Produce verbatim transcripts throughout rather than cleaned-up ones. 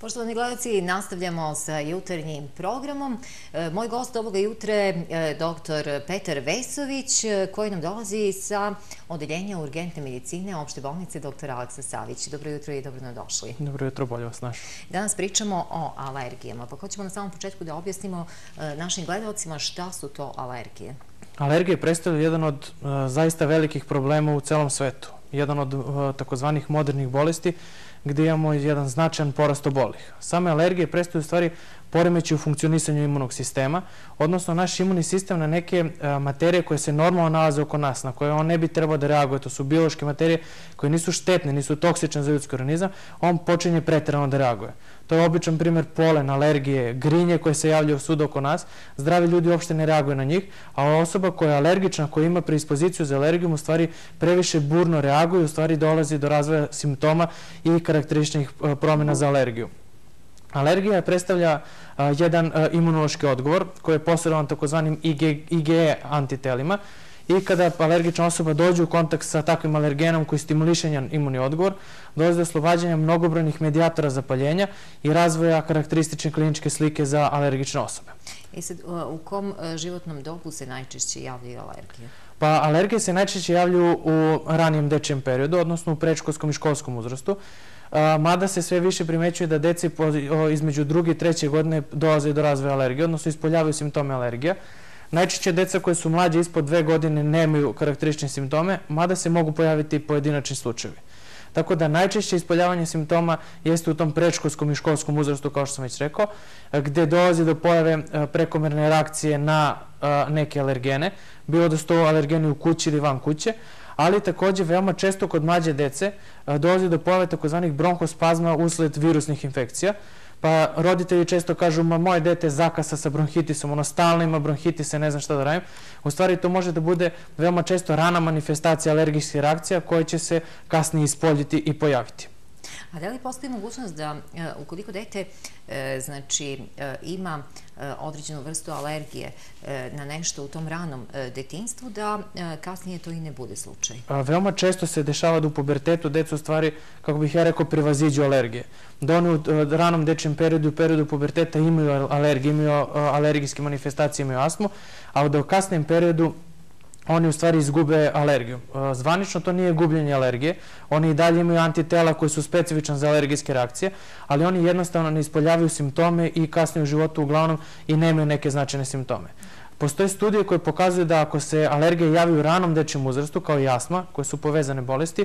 Poštovani gledalci, nastavljamo sa jutarnjim programom. Moj gost ovoga jutra je doktor Petar Vesović, koji nam dolazi sa odeljenja urgentne medicine opšte bolnice doktor Aleksa Savić. Dobro jutro i dobro nam došli. Dobro jutro, bolje vas našli. Danas pričamo o alergijama, pa hoćemo na samom početku da objasnimo našim gledalcima šta su to alergije. Alergije predstavljaju jedan od zaista velikih problema u celom svetu. Jedan od takozvanih modernih bolesti gde imamo jedan značajan porast obolih. Same alergije predstavljaju u stvari poremećaj u funkcionisanju imunog sistema, odnosno naš imunni sistem na neke materije koje se normalno nalaze oko nas, na koje on ne bi trebao da reaguje, to su biološke materije koje nisu štetne, nisu toksične za ljudski organizam, on počinje preterano da reaguje. To je običan primer polen, alergije, grinje koje se javljaju svuda oko nas. Zdravi ljudi uopšte ne reaguju na njih, a osoba koja je alergična, koja ima predispoziciju za alergijom, u stvari previše burno reaguje, u stvari dolazi do razvoja simptoma i karakterističnih promjena za alergiju. Alergija predstavlja jedan imunološki odgovor koji je posredovan takozvanim I G E antitelima i kada alergična osoba dođe u kontakt sa takvim alergenom koji stimuliše njen imunni odgovor, dolazi do oslobađanja mnogobrojnih medijatora zapaljenja i razvoja karakteristične kliničke slike za alergične osobe. I sad, u kom životnom dobu se najčešće javljaju alergije? Pa alergije se najčešće javljaju u ranijem dečijem periodu, odnosno u predškolskom i školskom uzrastu, mada se sve više primećuje da deci između druge i treće godine dolaze do razvoja alergije, odnosno ispoljavaju simptome alergija. Najčešće deca koje su mlađe ispod dve godine nemaju karakteristične simptome, mada se mogu pojaviti pojedinačni slučajevi. Tako da najčešće ispoljavanje simptoma jeste u tom predškolskom i školskom uzrastu, kao što sam već rekao, gde dolazi do pojave prekomerne reakcije na neke alergene, bilo da su to alergeni u kući ili van kuće, ali također veoma često kod mlađe dece dolazi do pojave takozvanih bronhospazma usled virusnih infekcija, pa roditelji često kažu, ma moje dete zakasa sa bronhitisom, ono stalno ima bronhitise, ne znam šta da radim. U stvari to može da bude veoma često rana manifestacija alergijskih reakcija koje će se kasnije ispoljiti i pojaviti. A da li postoji mogućnost da ukoliko dete ima određenu vrstu alergije na nešto u tom ranom detinjstvu, da kasnije to i ne bude slučaj? Veoma često se dešava da u pubertetu deca u stvari, kako bih ja rekao, prevaziđu alergije. Da oni u ranom dečijem periodu, u periodu puberteta imaju alergije, imaju alergijske manifestacije, imaju astmu, a da u kasnijem periodu oni u stvari izgube alergiju. Zvanično to nije gubljenje alergije, oni i dalje imaju antitela koji su specifičan za alergijske reakcije, ali oni jednostavno ne ispoljavaju simptome i kasnije u životu uglavnom i nemaju neke značajne simptome. Postoje studije koje pokazuju da ako se alergije javi u ranom dečijem uzrastu, kao i astma, koje su povezane bolesti,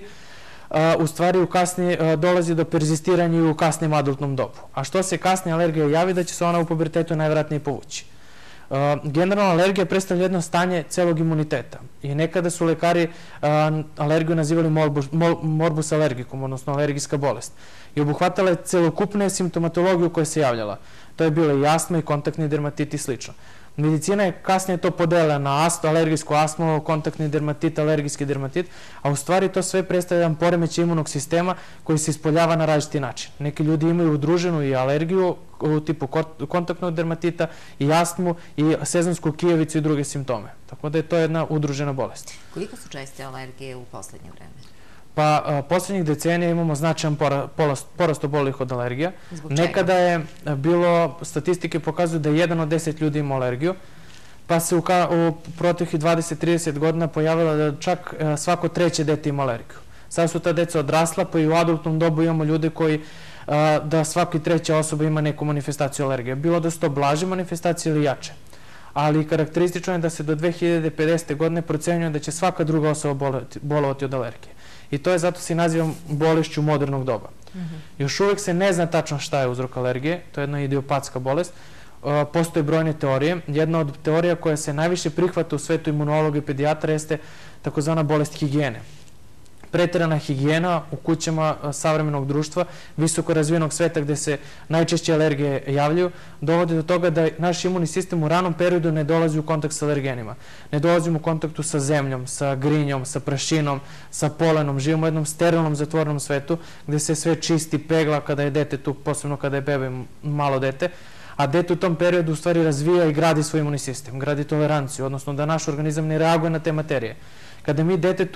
u stvari kasnije dolazi do perzistiranja i u kasnijem adultnom dobu. A što se kasnije alergija javi, da će se ona u pubertetu najvjerojatnije povući. Generalno, alergija predstavlja jedno stanje celog imuniteta i nekada su lekari alergiju nazivali morbus alergikum, odnosno alergijska bolest, i obuhvatala je celokupne simptomatologiju koja se javljala. To je bila i astma i kontaktni dermatit i slično. Medicina je kasnije to podelila na alergijsku astmu, kontaktni dermatit, alergijski dermatit, a u stvari to sve predstavlja jedan poremećaj imunog sistema koji se ispoljava na različiti način. Neki ljudi imaju udruženu i alergiju u tipu kontaktnog dermatita i astmu i sezonsku kijevicu i druge simptome. Tako da je to jedna udružena bolest. Koliko su česte alergije u poslednje vreme? Pa poslednjih decenija imamo značajan porast obolelih od alergija. Nekada je bilo, statistike pokazuju da jedan od deset ljudi ima alergiju, pa se u proteklih dvadeset do trideset godina pojavila da čak svako treće dete ima alergiju. Sada su ta deca odrasla, pa i u adultnom dobu imamo ljude koji da svaki treća osoba ima neku manifestaciju alergije. Bilo da su to blaže manifestacije ili jače. Ali karakteristično je da se do dve hiljade pedesete godine procenjuje da će svaka druga osoba bolovati od alergije. I to je, zato se naziva bolešću modernog doba. Još uvek se ne zna tačno šta je uzrok alergije, to je jedna idiopatska bolest. Postoje brojne teorije. Jedna od teorija koja se najviše prihvata u svetu imunologa i pedijatra jeste takozvana bolest higijene. Preterana higijena u kućama savremenog društva, visoko razvijenog sveta gde se najčešće alergije javljaju, dovodi do toga da naš imunni sistem u ranom periodu ne dolazi u kontakt sa alergenima. Ne dolazimo u kontaktu sa zemljom, sa grinjom, sa prašinom, sa polenom. Živimo u jednom sterilnom, zatvorenom svetu gde se sve čisti, pegla kada je dete tu, posebno kada je bebe malo dete, a dete u tom periodu u stvari razvija i gradi svoj imunni sistem, gradi toleranciju, odnosno da naš organizam ne reaguje na te materije. Kada mi detetu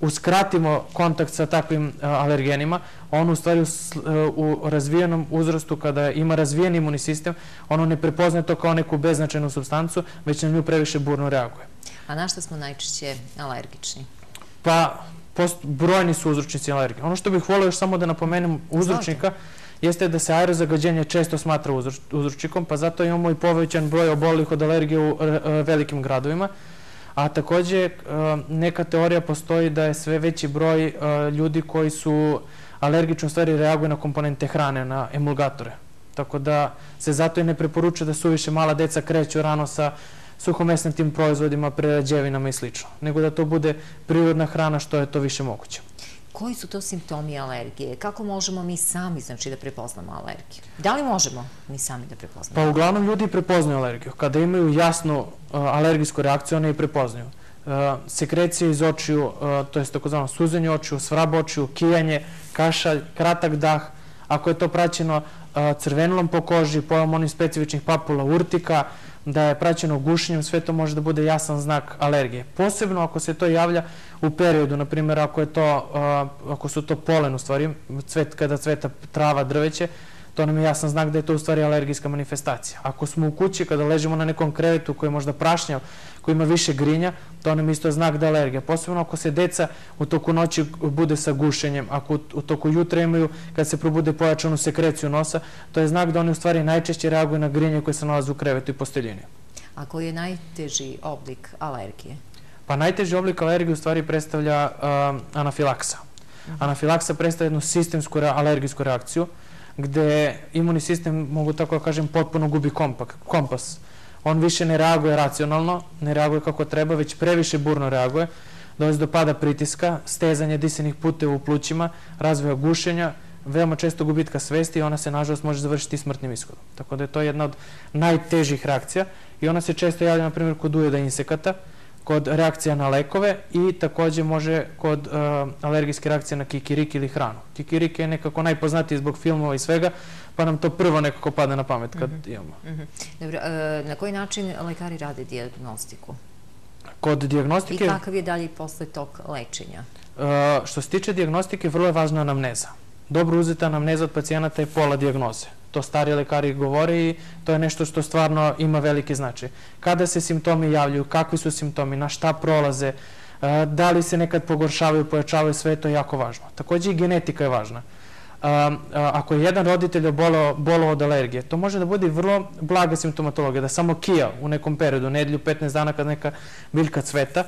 uskratimo kontakt sa takvim alergenima, on u stvari u razvijenom uzrastu, kada ima razvijen imunni sistem, ono ne prepoznaje to kao neku beznačajnu supstancu, već na nju previše burno reaguje. A na što smo najčešće alergični? Pa, brojni su uzročnici alergije. Ono što bih volio još samo da napomenem uzročnika jeste da se aerozagađenje često smatra uzročnikom, pa zato imamo i povećan broj obolelih od alergije u velikim gradovima. A takođe, neka teorija postoji da je sve veći broj ljudi koji su alergični u stvari reaguju na komponente hrane, na emulgatore. Tako da se zato i ne preporučuje da suviše mala deca kreću rano sa suhomesnatim proizvodima, prerađevinama i slično, nego da to bude prirodna hrana što je to više moguće. Koji su to simptomi alergije? Kako možemo mi sami, znači, da prepoznamo alergiju? Da li možemo mi sami da prepoznamo? Pa uglavnom ljudi prepoznaju alergiju. Kada imaju jasnu alergijsku reakciju, one je prepoznaju. Sekrecije iz očiju, to je takozvano suzenje očiju, svrab očiju, kijanje, kašalj, kratak dah. Ako je to praćeno crvenilom po koži, pojavom onih specifičnih papula, urtika, da je praćeno gušenjem, sve to može da bude jasan znak alergije. Posebno ako se to javlja u periodu, na primjer, ako je to, ako su to polen, u stvari, kada cveta trava, drveće, to nam je jasan znak da je to u stvari alergijska manifestacija. Ako smo u kući, kada ležimo na nekom krevetu koji je možda prašnjav, koji ima više grinja, to nam je isto znak da je alergija. Posebno ako se deca u toku noći bude sa gušenjem, ako u toku jutra imaju, kad se probude pojačanu sekreciju nosa, to je znak da oni u stvari najčešće reaguju na grinje koje se nalaze u krevetu i posteljini. A koji je najteži oblik alergije? Pa najteži oblik alergije u stvari predstavlja anafilaksa. Anafilaksa predstavlja jednu sistemsku alergijsku reakciju, gde imunni sistem, mogu tako da kažem, potpuno gubi kompas. On više ne reaguje racionalno, ne reaguje kako treba, već previše burno reaguje, dolazi do pada pritiska, stezanje disenih puteva u plućima, razvoja gušenja, veoma često gubitka svesti i ona se, nažalost, može završiti smrtnim ishodom. Tako da je to jedna od najtežih reakcija i ona se često javlja, na primjer, kod ujeda insekata, kod reakcija na lekove i takođe može kod alergijske reakcije na kikirik ili hranu. Kikirik je nekako najpoznatiji zbog filmova i svega, pa nam to prvo nekako pada na pamet kad imamo. Dobro, na koji način lekari rade dijagnostiku? Kod dijagnostike... I kakav je dalje posle tog lečenja? Što se tiče dijagnostike, vrlo je važna anamneza. Dobro uzeta anamneza od pacijenata je pola dijagnoze. To stari lekari govore i to je nešto što stvarno ima veliki značaj. Kada se simptomi javljaju, kakvi su simptomi, na šta prolaze, da li se nekad pogoršavaju, pojačavaju, sve to je jako važno. Takođe i genetika je važna. Ako je jedan roditelj oboleo od alergije, to može da bude vrlo blaga simptomatologija, da samo kija u nekom periodu, nedelju, petnaest dana kad neka biljka cveta,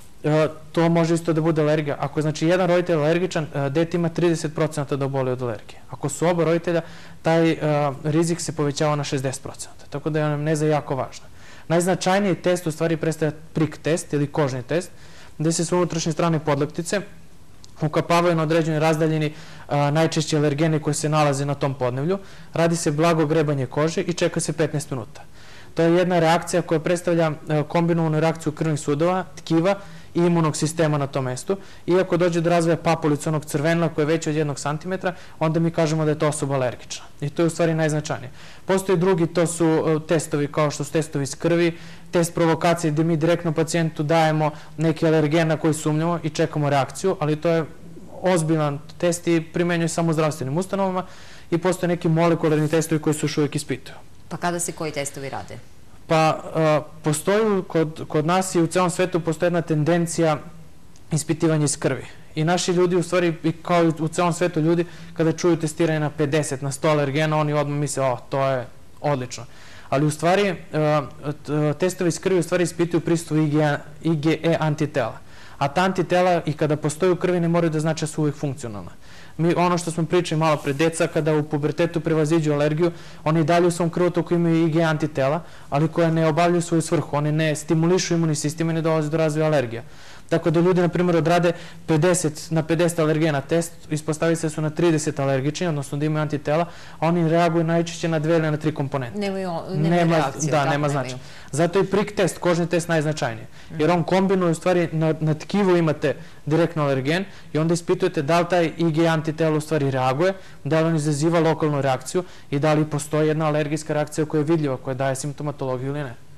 to može isto da bude alergija. Ako je znači jedan roditelj alergičan, dete ima trideset procenata da oboli od alergije. Ako su oba roditelja, taj rizik se povećava na šezdeset procenata. Tako da je anamneza jako važna. Najznačajniji test u stvari predstavlja prik test ili kožni test, gde se s unutrašnje strane podlaktice ukapavaju na određenoj razdaljini najčešće alergene koje se nalaze na tom podneblju. Radi se blago grebanje kože i čeka se petnaest minuta. To je jedna reakcija koja predstavlja kombinovanu reakciju krvnih sudova, tkiva i imunog sistema na tom mestu. Iako dođe do razvoja papulice, onog crvenila koje je veće od jednog santimetra, onda mi kažemo da je to osoba alergična. I to je u stvari najznačajnije. Postoji drugi, to su testovi kao što su testovi iz krvi, test provokacije gde mi direktno pacijentu dajemo neki alergen na koji sumnjamo i čekamo reakciju, ali to je ozbiljan test i primenjuje samo u zdravstvenim ustanovama i postoje neki molekularni testovi koji se još uvijek ispituju. Pa kada se koji testovi rade? Pa postoji kod nas i u celom svetu postoji jedna tendencija ispitivanja iz krvi. I naši ljudi, u stvari, kao i u celom svetu ljudi, kada čuju testiranje na pedeset, na sto alergena, oni odmah misle, o, to je odlično. Ali u stvari, testovi iz krvi u stvari ispituju prisustvo I G E antitela. A ta antitela i kada postoji u krvi ne moraju da znači da su uvijek funkcionalna. Mi, ono što smo pričali malo pre, deca kada u pubertetu prevaziđu alergiju, oni i dalje u svom krvotoku imaju I G E antitela, ali koje ne obavljaju svoju svrhu, oni ne stimulišu imunni sistem i ne dolaze do razvoja alergija. Tako da ljudi, na primjer, odrade pedeset na pedeset alergena test, ispostavi se da su na trideset alergični, odnosno da imaju antitela, a oni reaguju najčešće na dve ili na tri komponente. Nema reakcije. Da, nema značaja. Zato je prik test, kožni test najznačajniji. Jer on kombinuje, u stvari, na tkivu imate direktno alergen i onda ispitujete da li taj I G E antitelo u stvari reaguje, da li on izaziva lokalnu reakciju i da li postoji jedna alergijska reakcija koja je vidljiva, koja daje simptomatologiju ili ne.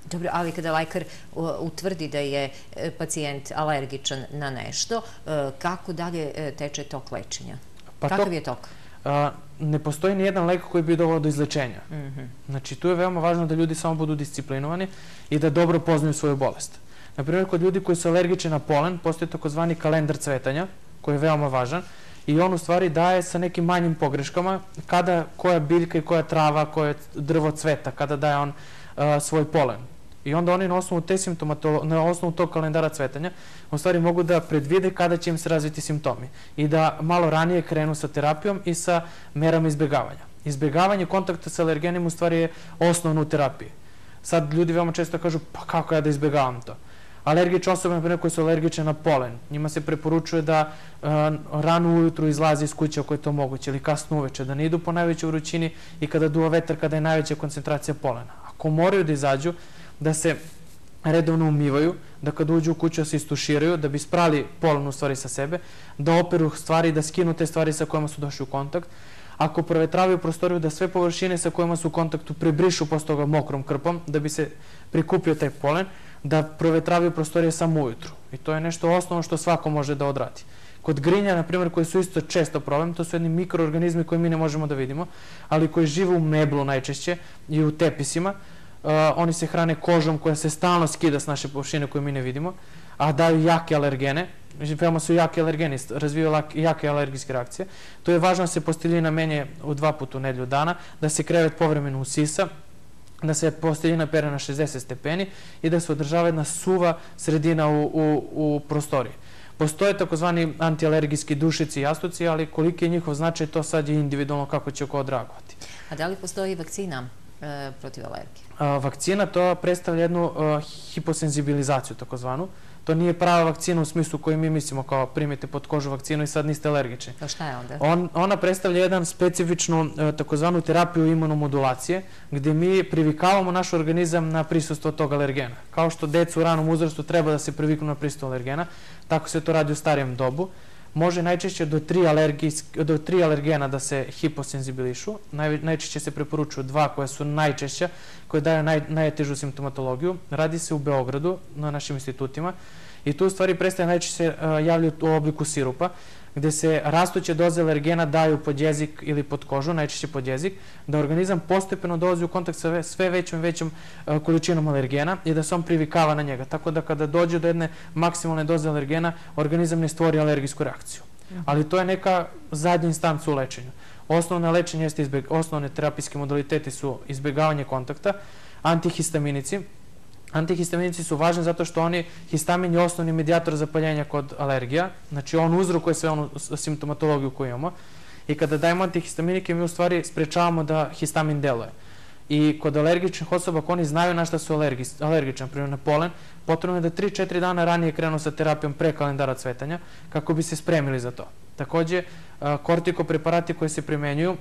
Dobro, ali kada lekar utvrdi da je pacijent alergičan na nešto, kako dalje teče tok lečenja? Kakav je tok? Ne postoji nijedan lek koji bi doveo do izlečenja. Znači, tu je veoma važno da ljudi samo budu disciplinovani i da dobro poznaju svoju bolest. Naprimjer, kod ljudi koji su alergični na polen, postoji takozvani kalendar cvetanja, koji je veoma važan, i on u stvari daje sa nekim manjim pogreškama kada koja biljka i koja trava, koje drvo cveta, kada daje on svoj polen. I onda oni na osnovu te simptomatologije, na osnovu tog kalendara cvetanja, u stvari mogu da predvide kada će im se razviti simptomi i da malo ranije krenu sa terapijom i sa merama izbjegavanja. Izbjegavanje kontakta sa alergenima u stvari je osnovno u terapiji. Sad ljudi veoma često kažu, pa kako ja da izbjegavam to? Alergične osobe, na primjer, koje su alergične na polen, njima se preporučuje da rano ujutru izlazi iz kuće ako je to moguće ili kasno uveče, da ne idu po najvećoj vrućini i kada duva vetar, kada je najveća koncentracija polena. Ako moraju da izađu, da se redovno umivaju, da kad uđu u kuću se istuširaju, da bi sprali polen u stvari sa sebe, da operu stvari, da skinu te stvari sa kojima su došli u kontakt. Ako provetravaju prostoriju, da sve površine sa kojima su u kontaktu prebrišu posle toga mokrom krpom, da bi se prikupio taj polen, da provetravaju prostorije samo ujutru. I to je nešto osnovno što svako može da odradi. Kod grinja, na primjer, koji su isto često problem, to su jedni mikroorganizmi koje mi ne možemo da vidimo, ali koji žive u meblu najčešće i u tepisima. Oni se hrane kožom koja se stalno skida s naše površine koje mi ne vidimo, a daju jake alergene. Veoma su jaki alergeni, razvijaju jake alergijske reakcije. To je važno da se posteljina menje u dva puta u nedelju dana, da se krevet povremeno usisa, da se posteljina pere na šezdeset stepeni i da se održava jedna suva sredina u prostoriji. Postoje takozvani antialergijski dušici i jastuci, ali koliki je njihov značaj, to sad je individualno kako će ko odreagovati. A da li postoji vakcina protiv alergije? Vakcina to predstavlja jednu hiposenzibilizaciju takozvanu. To nije prava vakcina u smislu koju mi mislimo kao primite pod kožu vakcinu i sad niste alergični. A šta je onda? Ona predstavlja jedan specifičnu takozvanu terapiju imunomodulacije gde mi privikavamo naš organizam na prisustvo tog alergena. Kao što decu u ranom uzrastu treba da se priviknu na prisustvo alergena, tako se to radi u starijem dobu. Može najčešće do tri alergena da se hiposenzibilišu. Najčešće se preporučuju dva koja su najčešća, koje daju najtežu simptomatologiju. Radi se u Beogradu, na našim institutima. I tu u stvari predstavlja najčešće se javljaju u obliku sirupa, gde se rastuće doze alergena daju pod jezik ili pod kožu, najčešće pod jezik, da organizam postepeno dolazi u kontakt sa sve većom i većom količinom alergena i da se on privikava na njega. Tako da kada dođe do jedne maksimalne doze alergena, organizam ne stvori alergijsku reakciju. Ali to je neka zadnja instanca u lečenju. Osnovne lečenje, osnovne terapijske modaliteti su izbjegavanje kontakta, antihistaminici. Antihistaminici su važni zato što oni, histamin je osnovni medijator zapaljenja kod alergija, znači on uzrokuje sve onu simptomatologiju koju imamo i kada dajemo antihistaminike mi u stvari sprečavamo da histamin deluje. I kod alergičnih osoba, ako oni znaju na šta su alergični, primjer na polen, potrebno je da tri do četiri dana ranije krenu sa terapijom pre kalendara cvetanja kako bi se spremili za to. Takođe, kortikopreparati koji se primenjuju,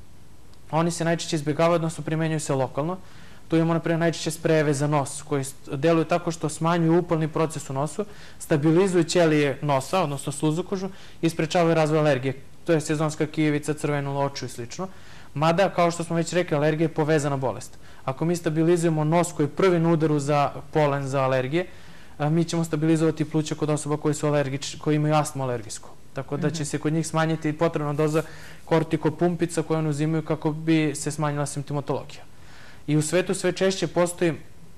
oni se najčešće izbjegavaju, odnosno primenjuju se lokalno. Tu imamo, naprimjer, najčešće sprejeve za nos, koji deluju tako što smanjuju upalni proces u nosu, stabilizuju ćelije nosa, odnosno sluzokožu, i sprečavaju razvoj alergije. To je sezonska kijevica, crvenu loču i slično. Mada, kao što smo već rekli, alergija je povezana bolest. Ako mi stabilizujemo nos koji je prvi na udaru za polen, za alergije, mi ćemo stabilizovati pluća kod osoba koji imaju astmu alergijsku. Tako da će se kod njih smanjiti potrebna doza kortikopumpica koje oni uzimaju kako bi se smanjila simptomatologija. I u svetu sve češće postoji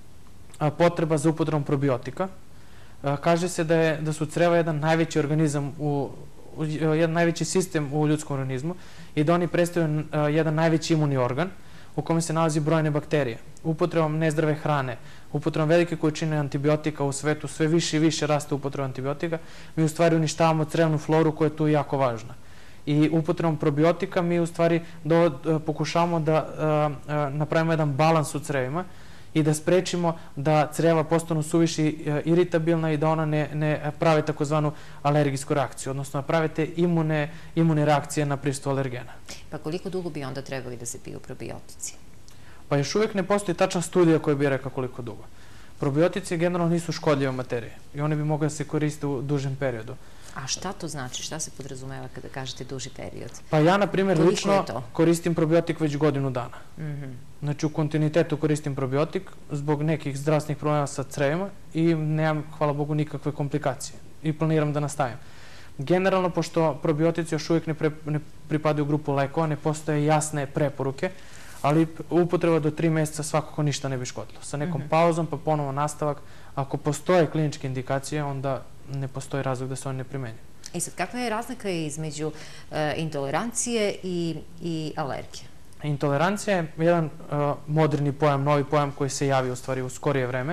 potreba za upotrebom probiotika. Kaže se da su creva jedan najveći organizam, jedan najveći sistem u ljudskom organizmu i da oni predstavljaju jedan najveći imunni organ u kome se nalazi brojne bakterije. Upotrebom nezdrave hrane, upotrebom velike količine antibiotika u svetu, sve više i više raste upotreba antibiotika, mi u stvari uništavamo crevnu floru koja je tu jako važna. I upotrebom probiotika mi u stvari pokušavamo da napravimo jedan balans u crevima i da sprečimo da creva postanu suviše iritabilna i da ona ne prave takozvanu alergijsku reakciju, odnosno prave te imune reakcije na prisustvo alergena. Pa koliko dugo bi onda trebali da se piju probiotici? Pa još uvijek ne postoji tačna studija koja bi rekla koliko dugo. Probiotici generalno nisu škodljive materije i one bi mogli da se koriste u dužem periodu. A šta to znači? Šta se podrazumeva kada kažete duži period? Pa ja, na primjer, lično koristim probiotik već godinu dana. Znači, u kontinuitetu koristim probiotik zbog nekih zdravstvenih problema sa crevima i nemam, hvala Bogu, nikakve komplikacije. I planiram da nastavim. Generalno, pošto probiotici još uvijek ne pripadaju u grupu lekova, ne postoje jasne preporuke, ali upotreba do tri mjeseca svakako ništa ne bi škodilo. Sa nekom pauzom, pa ponovo nastavak. Ako postoje kliničke indikacije, onda ne postoji razlog da se oni ne primenjuju. I sad, kakva je razlika između intolerancije i alergije? Intolerancija je jedan moderni pojam, novi pojam koji se javi u stvari u skorije vreme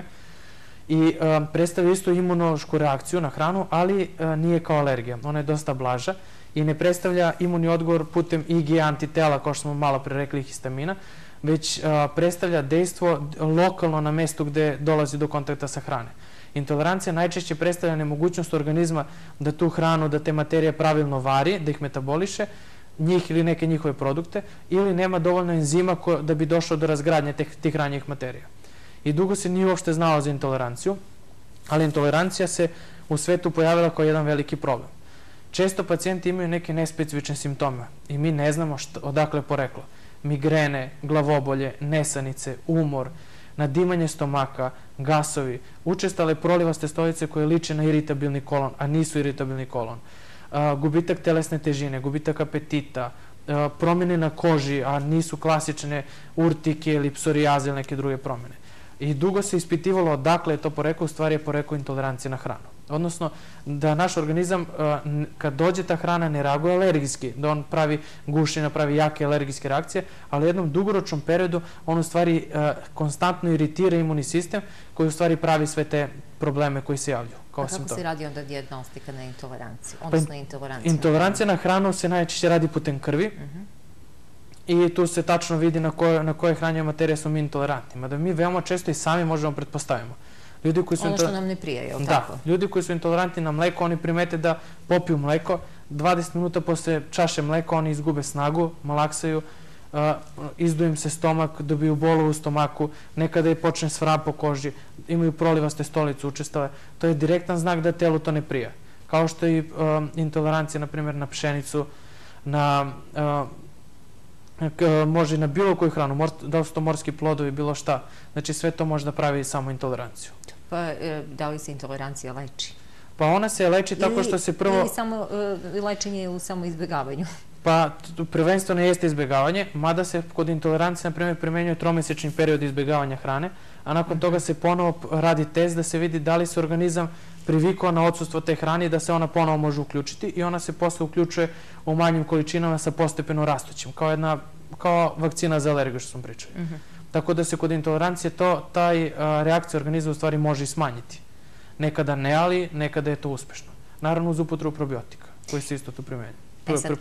i predstavlja isto imunološku reakciju na hranu, ali nije kao alergija. Ona je dosta blaža i ne predstavlja imunni odgovor putem I G antitela, kao što smo malo pre rekli, histamina, već predstavlja dejstvo lokalno na mestu gde dolazi do kontakta sa hrane. Intolerancija najčešće predstavlja nemogućnost organizma da tu hranu, da te materije pravilno vari, da ih metaboliše, njih ili neke njihove produkte, ili nema dovoljno enzima da bi došlo do razgradnje tih hranjivih materija. I dugo se nije uopšte znalo za intoleranciju, ali intolerancija se u svetu pojavila kao jedan veliki problem. Često pacijenti imaju neke nespecifične simptome i mi ne znamo odakle je poreklo. Migrene, glavobolje, nesanice, umor, nadimanje stomaka, gasovi, učestale prolivaste stolice koje liče na iritabilni kolon, a nisu iritabilni kolon, gubitak telesne težine, gubitak apetita, promjene na koži, a nisu klasične urtike ili psorijaze ili neke druge promjene. I dugo se ispitivalo odakle je to poreklo, u stvari je poreklo intolerancije na hranu. Odnosno, da naš organizam, kad dođe ta hrana, ne reaguje alergijski, da on pravi gušenja, pravi jake alergijske reakcije, ali u jednom dugoročnom periodu on u stvari konstantno iritira imunni sistem koji u stvari pravi sve te probleme koji se javljaju. A kako se radi onda dijagnostika na intoleranciju, odnosno intolerancija? Intolerancija na hranu se najčešće radi putem krvi i tu se tačno vidi na koje hranjive materije smo mi intolerantni. Mada mi veoma često i sami možemo pretpostavimo. Ono što nam ne prije, je li tako? Da, ljudi koji su intolerantni na mleko, oni primete da popiju mleko, dvadeset minuta posle čaše mleka oni izgube snagu, malaksaju, izduju im se stomak, dobiju bolu u stomaku, nekada i počne svrab po koži, imaju prolivaste stolice učestale. To je direktan znak da telu to ne prija. Kao što je i intolerancija, na primjer, na pšenicu, na može i na bilo koju hranu, da li su to morski plodovi, bilo šta. Znači sve to može da pravi samo intoleranciju. Pa da li se intolerancija leči? Pa ona se leči tako što se prvo... Ili samo lečenje u samo izbjegavanju? Pa prvenstveno jeste izbjegavanje, mada se kod intolerancije, na primjer, primenjuje tromesečni period izbjegavanja hrane, a nakon toga se ponovo radi test da se vidi da li se organizam privikao na odsustvo te hrane i da se ona ponovo može uključiti i ona se posle uključuje u manjim količinama sa postepeno rastućim, kao jedna, kao vakcina za alergiju što smo pričali. Tako da se kod intolerancije taj reakcija organizma u stvari može i smanjiti. Nekada ne, ali nekada je to uspešno. Naravno uz upotrebu probiotika, koji se isto tu primenjuje. E sad,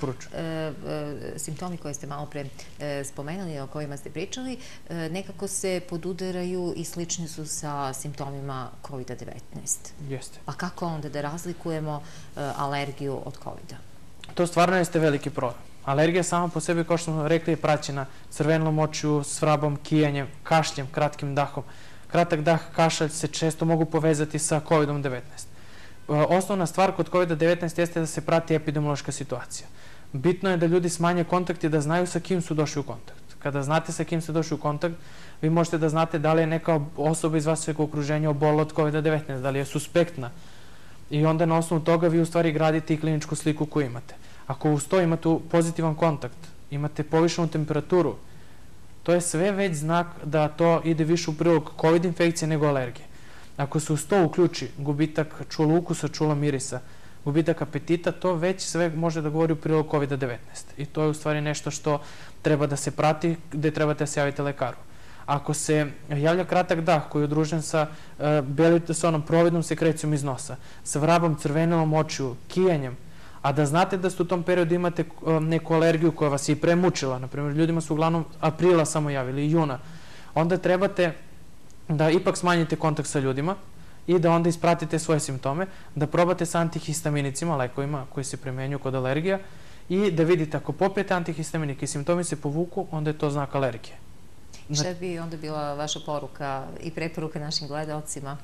simptomi koje ste malo pre spomenuli, o kojima ste pričali, nekako se podudaraju i slični su sa simptomima kovida devetnaest. Jeste. Pa kako onda da razlikujemo alergiju od kovida? To stvarno jeste veliki problem. Alergija sama po sebi, kao što smo rekli, je praćena crvenom očiju, svrabom, kijanjem, kašljem, kratkim dahom. Kratak dah, kašalj se često mogu povezati sa kovidom devetnaest. Osnovna stvar kod kovida devetnaest jeste da se prati epidemiološka situacija. Bitno je da ljudi smanje kontakt i da znaju sa kim su došli u kontakt. Kada znate sa kim ste došli u kontakt, vi možete da znate da li je neka osoba iz vašeg okruženja obolila od kovida devetnaest, da li je suspektna. I onda na osnovu toga vi u stvari gradite i kliničku sliku koju imate. Ako uz to imate pozitivan kontakt, imate povišenu temperaturu, to je sve već znak da to ide više u prilog covid infekcije nego alergije. Ako se uz to uključi gubitak čula ukusa, čula mirisa, gubitak apetita, to već sve može da govori u prilog kovida devetnaest. I to je u stvari nešto što treba da se prati, gde trebate da se javite lekaru. Ako se javlja kratak dah koji je udružen sa onom providnom sekrecijom iz nosa, sa vrabom, crvenilom očiju, kijanjem, a da znate da ste u tom periodu imate neku alergiju koja vas je i premučila, na primjer, ljudima su uglavnom aprila samo javili, juna, onda trebate da ipak smanjite kontakt sa ljudima i da onda ispratite svoje simptome, da probate sa antihistaminicima, lekovima koji se primenjuju kod alergija i da vidite ako popijete antihistaminike i simptomi se povuku, onda je to znak alergije. Šta bi onda bila vaša poruka i preporuka našim gledalcima?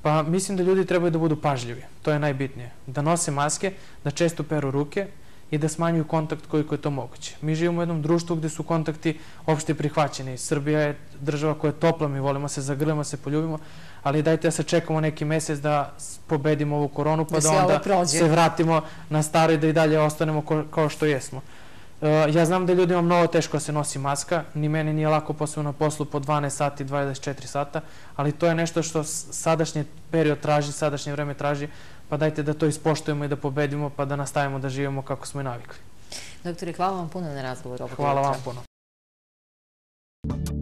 Pa mislim da ljudi trebaju da budu pažljivi, to je najbitnije. Da nose maske, da često peru ruke i da smanjuju kontakt koliko je to moguće. Mi živimo u jednom društvu gde su kontakti opšte prihvaćeni. Srbija je država koja je topla, mi volimo se, zagrlimo se, poljubimo, ali dajte da se čekamo neki mesec da pobedimo ovu koronu, pa da onda se vratimo na staro i da i dalje ostanemo kao što jesmo. Ja znam da ljudima mnogo teško se nosi maska, ni meni nije lako, posebno na poslu po dvanaest sati, dvadeset četiri sata, ali to je nešto što sadašnji period traži, sadašnje vreme traži, pa dajte da to ispoštujemo i da pobedimo, pa da nastavimo da živimo kako smo i navikli. Doktore, hvala vam puno na razgovoru. Hvala vam puno.